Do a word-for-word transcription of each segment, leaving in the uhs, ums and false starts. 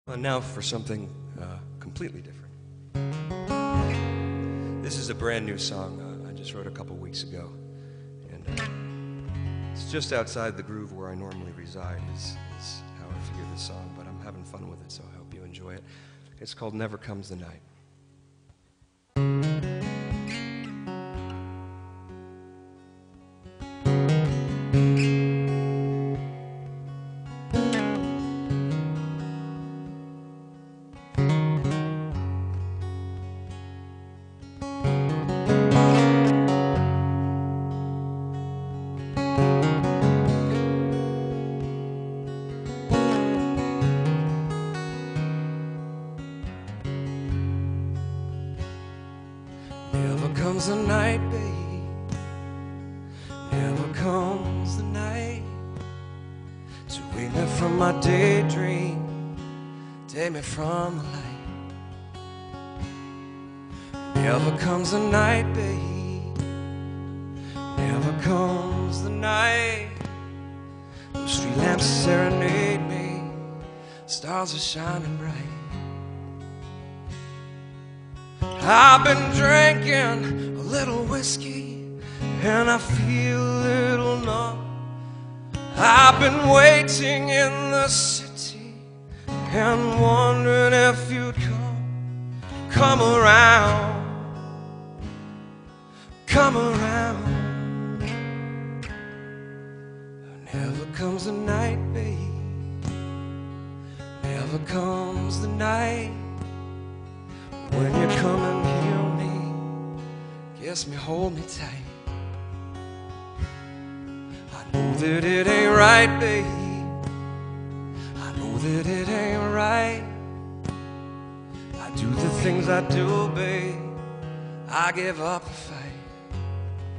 Well, now for something uh, completely different. This is a brand new song uh, I just wrote a couple weeks ago, and uh, it's just outside the groove where I normally reside is, is how I figure this song, but I'm having fun with it, so I hope you enjoy it. It's called Never Comes the Night. Never comes the night, babe. Never comes the night to wake me from my daydream, take me from the light. Never comes the night, babe. Never comes the night. The street lamps serenade me, stars are shining bright. I've been drinking a little whiskey and I feel a little numb. I've been waiting in the city and wondering if you'd come, come around, come around. Never comes the night, babe. Never comes the night when you come and heal me, kiss me, hold me tight. I know that it ain't right, babe. I know that it ain't right. I do the things I do, babe. I give up a fight.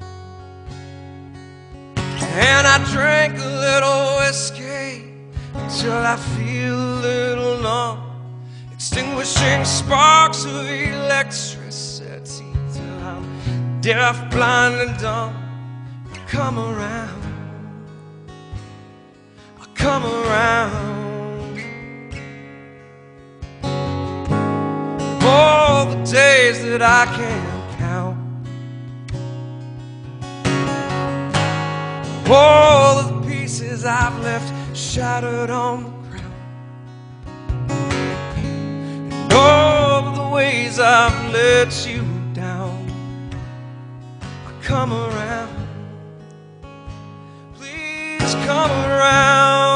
And I drink a little whiskey until I feel a little numb, extinguishing sparks of electricity till I'm deaf, blind, and dumb. I come around, I come around. All the days that I can't count, all the pieces I've left shattered on the all the ways I've let you down. I come around, please come around.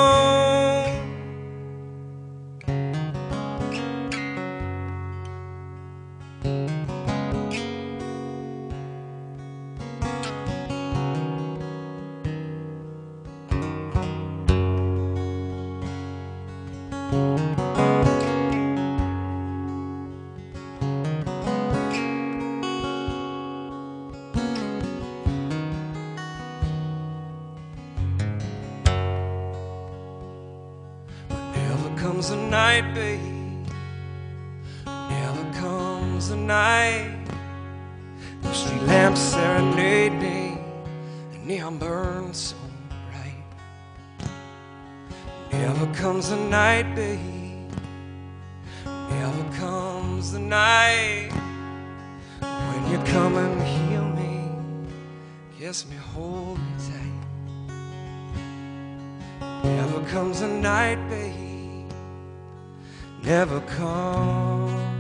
Never comes the night, babe. Never comes the night. The street lamps serenade me, the neon burns so bright. Never comes the night, babe. Never comes the night when you come and heal me, kiss me, hold me tight. Never comes the night, babe. Never comes.